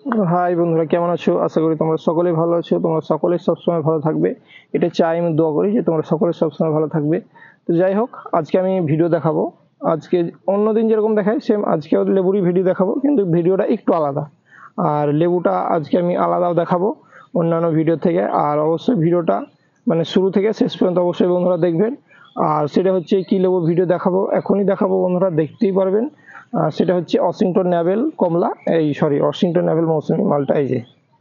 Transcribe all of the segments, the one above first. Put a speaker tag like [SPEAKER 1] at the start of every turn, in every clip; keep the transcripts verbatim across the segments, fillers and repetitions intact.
[SPEAKER 1] High বন্ধুরা, কেমন আছো? আশা করি তোমরা সকলেই ভালো আছো। তোমরা সকলেই সবসময় ভালো থাকবে, এটা চাই, আমি দোয়া করি যে তোমরা সকলে সবসময় ভালো থাকবে। তো যাই হোক, আজকে আমি ভিডিও দেখাবো। আজকে অন্যদিন যেরকম দেখাই সেম আজকেও লেবুরই ভিডিও দেখাবো, কিন্তু ভিডিওটা একটু আলাদা। আর লেবুটা আজকে আমি আলাদাও দেখাবো অন্যান্য ভিডিও থেকে। আর অবশ্যই ভিডিওটা মানে শুরু থেকে শেষ পর্যন্ত অবশ্যই বন্ধুরা দেখবেন। আর সেটা হচ্ছে কি লেবুর ভিডিও দেখাবো, এখনই দেখাবো বন্ধুরা, দেখতেই পারবেন। আহ, সেটা হচ্ছে ওয়াশিংটন ন্যাভেল কমলা, এই সরি ওয়াশিংটন ন্যাভেল মৌসুমী মালটা। এই যে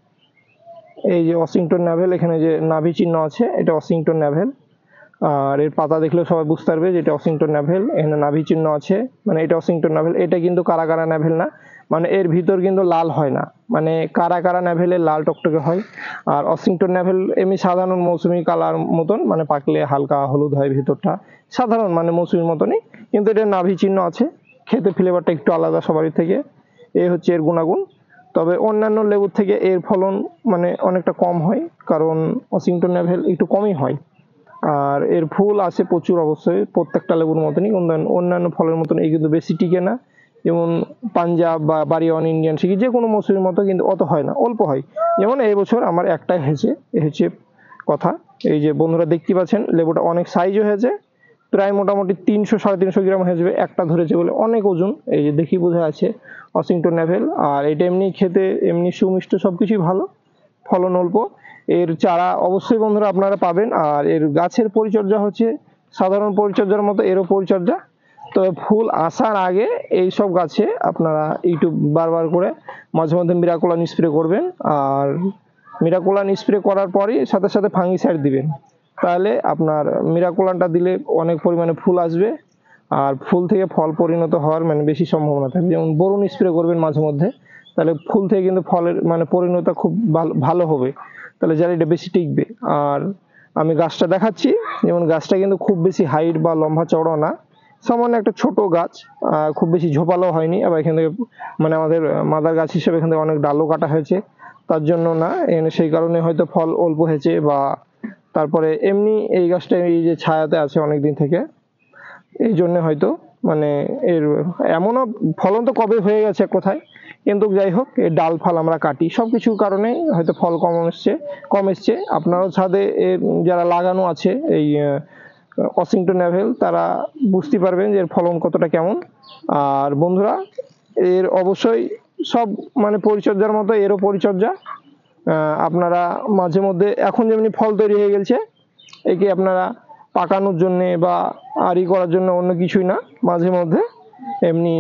[SPEAKER 1] এই যে ওয়াশিংটন ন্যাভেল, এখানে যে নাভি চিহ্ন আছে এটা ওয়াশিংটন ন্যাভেল। আর এর পাতা দেখলে সবাই বুঝতে পারবে যে এটা ওয়াশিংটন ন্যাভেল। এখানে নাভি চিহ্ন আছে, মানে এটা ওয়াশিংটন ন্যাভেল। এটা কিন্তু কারা কারা ন্যাভেল না, মানে এর ভিতর কিন্তু লাল হয় না, মানে কারা কারা ন্যাভেলের লাল টকটকে হয়। আর ওয়াশিংটন ন্যাভেল এমনি সাধারণ মৌসুমি কালার মতন, মানে পাকলে হালকা হলুদ হয় ভিতরটা, সাধারণ মানে মৌসুমির মতনই। কিন্তু এটা নাভি চিহ্ন আছে, খেতে ফ্লেভারটা একটু আলাদা সবারই থেকে। এই হচ্ছে এর গুণাগুণ। তবে অন্যান্য লেবুর থেকে এর ফলন মানে অনেকটা কম হয়, কারণ ওয়াশিংটন ন্যাভেল একটু কমই হয়। আর এর ফুল আছে প্রচুর, অবশ্যই প্রত্যেকটা লেবুর মতনই। অন্যান্য ফলের মতন এই কিন্তু বেশি টিকে না, যেমন পাঞ্জাব বা বাড়িওয়ান ইন্ডিয়ান শিখি যে কোনো মৌসুমীর মতো কিন্তু অত হয় না, অল্প হয়। যেমন এই বছর আমার একটাই হয়েছে, এ হচ্ছে কথা। এই যে বন্ধুরা দেখতে পাচ্ছেন লেবুটা অনেক সাইজও হয়েছে, প্রায় মোটামুটি তিনশো সাড়ে তিনশো গ্রাম হয়ে যাবে, একটা ধরেছে বলে অনেক ওজন। এই যে দেখি বোঝা আছে ওয়াশিংটন ন্যাভেল। আর এটা এমনি খেতে এমনি সুমিষ্ট, সবকিছুই ভালো, ফলন অল্প। এর চারা অবশ্যই বন্ধুরা আপনারা পাবেন। আর এর গাছের পরিচর্যা হচ্ছে সাধারণ পরিচর্যার মতো এরও পরিচর্যা। তবে ফুল আসার আগে এই সব গাছে আপনারা একটু বারবার করে মাঝে মধ্যে মিরাকোলান স্প্রে করবেন। আর মিরাকোলান স্প্রে করার পরই সাথে সাথে ফাঙ্গিসাইড দিবেন, তাহলে আপনার মিরাকোলানটা দিলে অনেক পরিমাণে ফুল আসবে। আর ফুল থেকে ফল পরিণত হওয়ার মানে বেশি সম্ভাবনা থাকে। যেমন বোরন স্প্রে করবেন মাঝে মধ্যে, তাহলে ফুল থেকে কিন্তু ফলের মানে পরিণত খুব ভালো ভালো হবে, তাহলে জালিটা বেশি টিকবে। আর আমি গাছটা দেখাচ্ছি, যেমন গাছটা কিন্তু খুব বেশি হাইট বা লম্বা চওড়া না, সামান্য একটা ছোট গাছ, খুব বেশি ঝোপালো হয়নি। আবার এখান থেকে মানে আমাদের মাদার গাছ হিসেবে এখান থেকে অনেক ডালও কাটা হয়েছে, তার জন্য না, এখানে সেই কারণে হয়তো ফল অল্প হয়েছে। বা তারপরে এমনি এই গাছটা এই যে ছায়াতে আছে অনেক দিন থেকে, এই জন্য হয়তো মানে এর এমনও ফলন তো কবে হয়ে গেছে এক কথায়, কিন্তু যাই হোক এর ডাল ফাল আমরা কাটি, সব কিছু কারণে হয়তো ফল কম এসছে কম এসছে আপনারও ছাদে এর যারা লাগানো আছে এই ওয়াশিংটন ন্যাভেল, তারা বুঝতে পারবেন যে এর ফলন কতটা কেমন। আর বন্ধুরা এর অবশ্যই সব মানে পরিচর্যার মতো এরও পরিচর্যা। আপনারা মাঝে মধ্যে এখন যেমনি ফল তৈরি হয়ে গেছে, একে আপনারা পাকানোর জন্যে বা আড়ি করার জন্য অন্য কিছুই না, মাঝে মধ্যে এমনি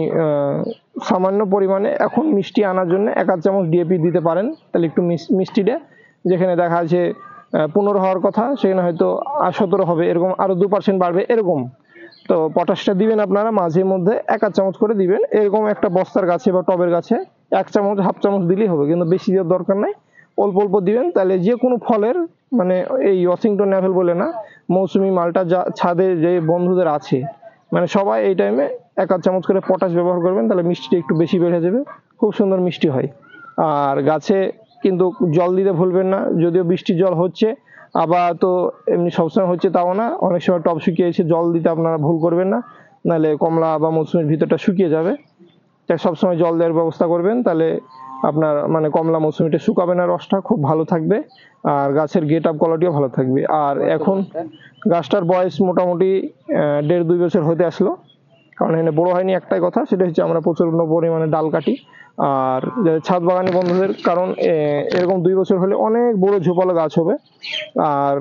[SPEAKER 1] সামান্য পরিমাণে এখন মিষ্টি আনার জন্য এক আধ চামচ ডিএপি দিতে পারেন, তাহলে একটু মিষ্টিটা যেখানে দেখা আছে পনেরো হওয়ার কথা সেখানে হয়তো সতেরো হবে, এরকম আরো দু পার্সেন্ট বাড়বে এরকম। তো পটাশটা দিবেন আপনারা মাঝে মধ্যে এক আধ চামচ করে দিবেন, এরকম একটা বস্তার গাছে বা টবের গাছে এক চামচ হাফ চামচ দিলেই হবে, কিন্তু বেশি দেওয়ার দরকার নাই, অল্প অল্প দিবেন। তাহলে যে কোনো ফলের মানে এই ওয়াশিংটন ন্যাভেল বলে না, মৌসুমি মালটা যা ছাদে যে বন্ধুদের আছে মানে সবাই এই টাইমে এক আধ চামচ করে পটাশ ব্যবহার করবেন, তাহলে মিষ্টিটা একটু বেশি বেড়ে যাবে, খুব সুন্দর মিষ্টি হয়। আর গাছে কিন্তু জল দিতে ভুলবেন না, যদিও বৃষ্টির জল হচ্ছে, আবার তো এমনি সবসময় হচ্ছে তাও না, অনেক সময় টব শুকিয়ে এসে জল দিতে আপনারা ভুল করবেন না, নাহলে কমলা বা মৌসুমির ভিতরটা শুকিয়ে যাবে। তাই সবসময় জল দেওয়ার ব্যবস্থা করবেন, তাহলে আপনার মানে কমলা মৌসুমিটা শুকাবে না, রসটা খুব ভালো থাকবে। আর গাছের গেট আপ কোয়ালিটিও ভালো থাকবে। আর এখন গাছটার বয়স মোটামুটি দেড় দুই বছর হতে আসলো, কারণ এখানে বড় হয়নি একটাই কথা, সেটা হচ্ছে আমরা প্রচন্ড পরিমাণে ডাল কাটি। আর ছাদ বাগানি বন্ধুদের, কারণ এরকম দুই বছর হলে অনেক বড় ঝোপালো গাছ হবে। আর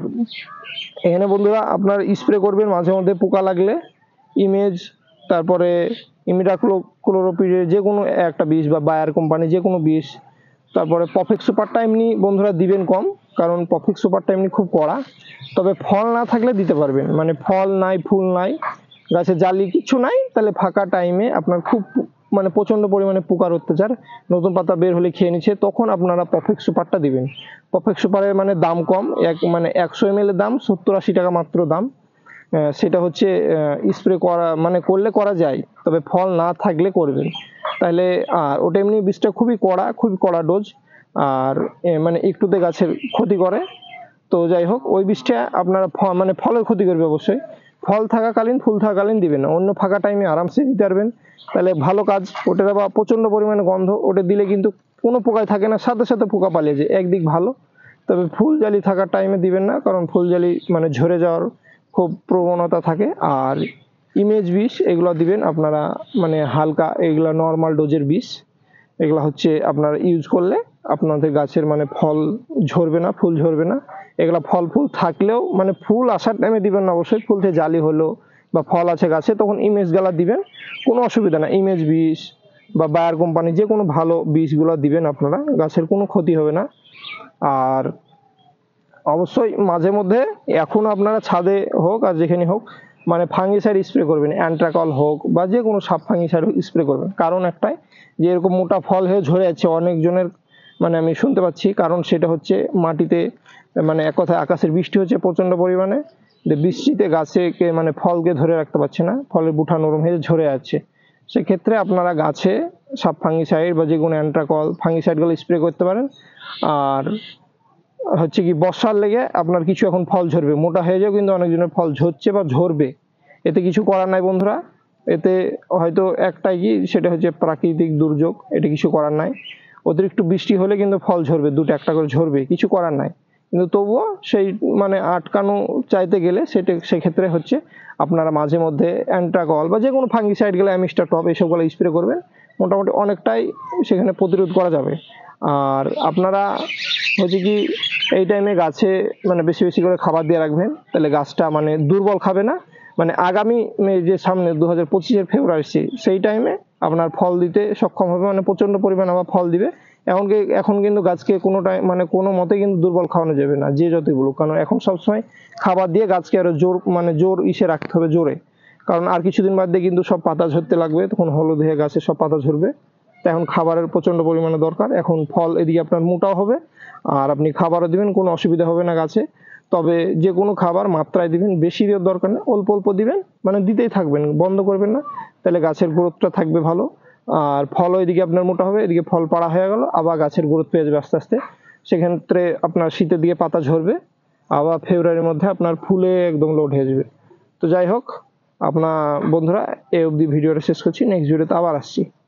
[SPEAKER 1] এখানে বন্ধুরা আপনার স্প্রে করবেন মাঝে মধ্যে পোকা লাগলে ইমেজ, তারপরে ইমিডাক্লো ক্লোরোপিডের যে কোনো একটা বিষ বা বায়ার কোম্পানি যে কোনো বিষ, তারপরে পফেক্স সুপারটা এমনি বন্ধুরা দিবেন কম, কারণ পফেক্স সুপারটা এমনি খুব কড়া। তবে ফল না থাকলে দিতে পারবেন, মানে ফল নাই ফুল নাই গাছে জালি কিছু নাই, তাহলে ফাঁকা টাইমে আপনার খুব মানে প্রচন্ড পরিমাণে পোকার অত্যাচার, নতুন পাতা বের হলে খেয়ে নিচ্ছে, তখন আপনারা পফেক্স সুপারটা দিবেন। পফেক্স সুপারের মানে দাম কম, এক মানে একশো এম এল এর দাম সত্তর আশি টাকা মাত্র দাম। সেটা হচ্ছে স্প্রে করা মানে করলে করা যায়, তবে ফল না থাকলে করবেন তাহলে। আর ওটা এমনি বীজটা খুবই কড়া, খুবই কড়া ডোজ, আর মানে একটুতে গাছের ক্ষতি করে। তো যাই হোক ওই বীজটা আপনারা মানে ফলের ক্ষতি করবে অবশ্যই, ফল থাকাকালীন ফুল থাকাকালীন দিবেন না, অন্য ফাঁকা টাইমে আরামসে দিতে পারবেন, তাহলে ভালো কাজ। ওটার আবার প্রচন্ড পরিমাণে গন্ধ, ওটা দিলে কিন্তু কোনো পোকায় থাকে না, সাথে সাথে পোকা পালিয়ে যায়, একদিক ভালো। তবে ফুল জালি থাকার টাইমে দিবেন না, কারণ ফুল জালি মানে ঝরে যাওয়ার খুব প্রবণতা থাকে। আর ইমেজ বিষ এগুলো দিবেন আপনারা মানে হালকা, এগুলা নর্মাল ডোজের বিষ। এগুলো হচ্ছে আপনারা ইউজ করলে আপনাদের গাছের মানে ফল ঝরবে না, ফুল ঝরবে না। এগুলা ফল ফুল থাকলেও মানে ফুল আসার টাইমে দিবেন না অবশ্যই, ফুল থেকে জালি হলো বা ফল আছে গাছে তখন ইমেজ গালা দিবেন, কোনো অসুবিধা না। ইমেজ বিষ বা বায়ার কোম্পানি যে কোনো ভালো বীজগুলো দিবেন আপনারা, গাছের কোনো ক্ষতি হবে না। আর অবশ্যই মাঝে মধ্যে এখন আপনারা ছাদে হোক আর যেখানে হোক মানে ফাঙ্গিসাইড স্প্রে করবেন, অ্যান্ট্রাকল হোক বা যে কোনো সাব ফাঙ্গিসাইড হোক স্প্রে করবেন। কারণ একটাই, যে এরকম মোটা ফল হয়ে ঝরে যাচ্ছে অনেকজনের মানে আমি শুনতে পাচ্ছি, কারণ সেটা হচ্ছে মাটিতে মানে এক কথায় আকাশের বৃষ্টি হচ্ছে প্রচণ্ড পরিমাণে, যে বৃষ্টিতে গাছেকে মানে ফলকে ধরে রাখতে পারছে না, ফলের বুঠা নরম হয়ে ঝরে যাচ্ছে। সেক্ষেত্রে আপনারা গাছে সাব ফাঙ্গিসাইড বা যে কোনো অ্যান্ট্রাকল ফাঙ্গিসাইডগুলো স্প্রে করতে পারেন। আর হচ্ছে কি বর্ষার লেগে আপনার কিছু এখন ফল ঝরবে, মোটা হয়ে যাও কিন্তু অনেকজনের ফল ঝরছে বা ঝরবে, এতে কিছু করার নাই বন্ধুরা। এতে হয়তো একটাই কি, সেটা হচ্ছে প্রাকৃতিক দুর্যোগ, এটা কিছু করার নাই। অতিরিক্ত বৃষ্টি হলে কিন্তু ফল ঝরবে, দুটো একটা করে ঝরবে, কিছু করার নাই। কিন্তু তবুও সেই মানে আটকানো চাইতে গেলে সেটা সেক্ষেত্রে হচ্ছে আপনারা মাঝে মধ্যে অ্যান্ট্রাকল বা যে কোনো ফাঙ্গিসাইড গেলে অ্যামিস্টার টপ এসবগুলো স্প্রে করবেন, মোটামুটি অনেকটাই সেখানে প্রতিরোধ করা যাবে। আর আপনারা হচ্ছে কি এই টাইমে গাছে মানে বেশি বেশি করে খাবার দিয়ে রাখবেন, তাহলে গাছটা মানে দুর্বল খাবে না। মানে আগামী যে সামনে দু হাজার পঁচিশের ফেব্রুয়ারি সেই টাইমে আপনার ফল দিতে সক্ষম হবে, মানে প্রচন্ড পরিমাণে আবার ফল দিবে। এমনকি এখন কিন্তু গাছকে কোনো টাইম মানে কোনো মতে কিন্তু দুর্বল খাওয়ানো যাবে না, যে যতই বলুক, কারণ এখন সবসময় খাবার দিয়ে গাছকে আরো জোর মানে জোর ইসে রাখতে হবে, জোরে। কারণ আর কিছুদিন বাদ দিয়ে কিন্তু সব পাতা ঝরতে লাগবে, তখন হলুদ হয়ে গাছে সব পাতা ঝরবে। এখন খাবারের প্রচন্ড পরিমাণে দরকার। এখন ফল এদিকে আপনার মোটাও হবে আর আপনি খাবারও দিবেন, কোনো অসুবিধা হবে না গাছে। তবে যে কোনো খাবার মাত্রায় দিবেন, বেশি দেওয়ার দরকার নেই, অল্প অল্প দিবেন, মানে দিতেই থাকবেন, বন্ধ করবেন না, তাহলে গাছের গ্রোথটা থাকবে ভালো। আর ফলও এদিকে আপনার মোটা হবে, এদিকে ফল পাড়া হয়ে গেল, আবার গাছের গ্রোথ পেয়ে যাবে আস্তে আস্তে। সেক্ষেত্রে আপনার শীতের দিকে পাতা ঝরবে, আবার ফেব্রুয়ারির মধ্যে আপনার ফুলে একদম লোড হয়ে যাবে। তো যাই হোক আপনার বন্ধুরা, এই অবধি ভিডিওটা শেষ করছি, নেক্সট ভিডিওতে আবার আসছি।